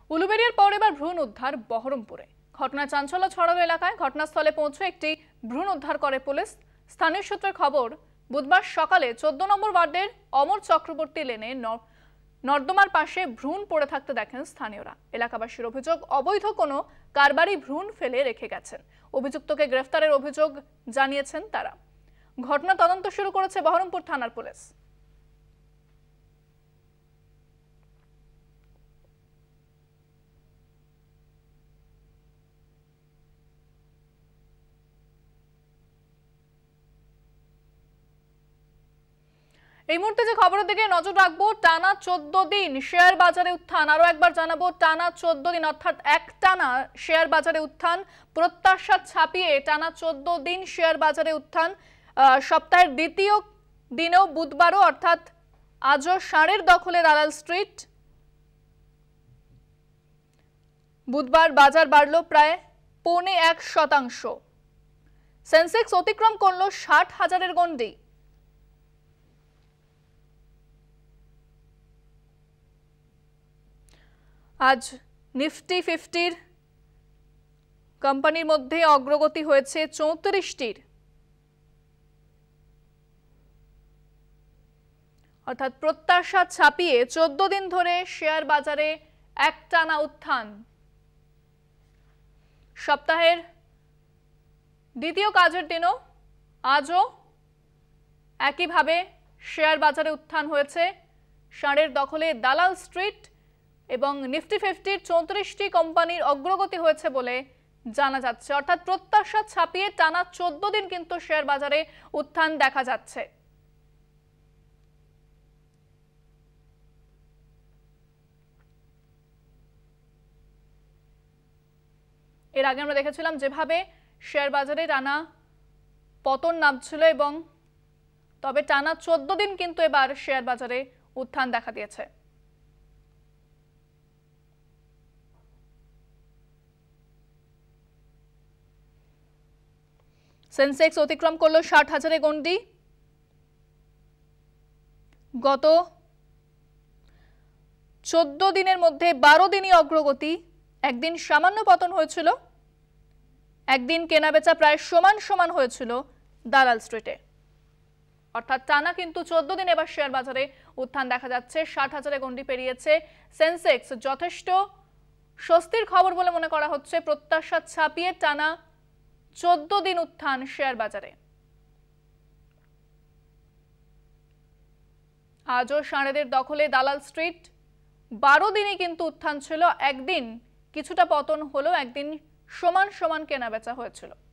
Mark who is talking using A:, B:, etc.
A: উলুবেড়িয়ার পর এবার ভ্রূণ উদ্ধার বহরমপুরে। ঘটনায় চাঞ্চল্য ছড়ানো এলাকায় ঘটনাস্থলে পৌঁছে একটি ভ্রূণ উদ্ধার করে পুলিশ। স্থানীয় সূত্রের খবর, বুধবার সকালে 14 নম্বর ওয়ার্ডের অমর চক্রবর্তী লেনে নর্দমার পাশে ভ্রূণ পড়ে থাকতে দেখেন স্থানীয়রা। এলাকাবাসীর অভিযোগ, অবৈধ কোনো কারবারি ভ্রূণ ফেলে রেখে গেছেন। অভিযুক্তকে গ্রেফতারের অভিযোগ জানিয়েছেন তারা। ঘটনা তদন্ত শুরু করেছে বহরমপুর থানার পুলিশ। এই মুহূর্তে যে খবরের দিকে নজর রাখবো, টানা 14 দিন শেয়ার বাজারে উত্থান। আরো একবার জানাবো, টানা 14 দিন অর্থাৎ একটানা শেয়ার বাজারে উত্থান, প্রত্যাশা ছাপিয়ে টানা 14 দিন শেয়ার বাজারে উত্থান। সপ্তাহের দ্বিতীয় দিনেও বুধবারও অর্থাৎ আজও ষাঁড়ের দখলে দালাল স্ট্রিট। বুধবার বাজার বাড়লো প্রায় 0.25%। সেন্সেক্স অতিক্রম করলো 60,000-এর গণ্ডি। আজ নিফটি 50-র কোম্পানির মধ্যে অগ্রগতি হয়েছে 34টির, অর্থাৎ প্রত্যাশা ছাপিয়ে 14 দিন ধরে শেয়ার বাজারে একটানা উত্থান। সপ্তাহের দ্বিতীয় কাজের দিনও আজও একইভাবে শেয়ার বাজারে উত্থান হয়েছে। ষাঁড়ের দখলে দালাল স্ট্রিট এবং নিফটি 50-র 34টি কোম্পানির অগ্রগতি হয়েছে বলে জানা যাচ্ছে। অর্থাৎ প্রত্যাশা ছাপিয়ে টানা 14 দিন কিন্তু শেয়ার বাজারে উত্থান দেখা যাচ্ছে। এর আগে আমরা দেখেছিলাম যেভাবে শেয়ার বাজারে টানা পতন নামছিল, এবং তবে টানা 14 দিন কিন্তু এবার শেয়ার বাজারে উত্থান দেখা দিয়েছে। সেন্সেক্স অতিক্রম করলো 60,000-এর গণ্ডি। গত 14 দিনের মধ্যে 12 দিনই অগ্রগতি। একদিন সামান্য পতন হয়েছিল, একদিন কেনাবেচা প্রায় সমান সমান হয়েছিল দালাল স্ট্রিটে। অর্থাৎ টানা কিন্তু 14 দিন এবার শেয়ার বাজারে উত্থান দেখা যাচ্ছে। 60,000-এর গণ্ডি পেরিয়েছে সেন্সেক্স। যথেষ্ট স্বস্তির খবর বলে মনে করা হচ্ছে। প্রত্যাশা ছাপিয়ে টানা 14 দিন উত্থান শেয়ার বাজারে। আজও ষাঁড়েদের দখলে দালাল স্ট্রিট। 12 দিনই কিন্তু উত্থান ছিল। একদিন কিছুটা পতন হলো, একদিন সমান সমান কেনাবেচা হয়েছিল।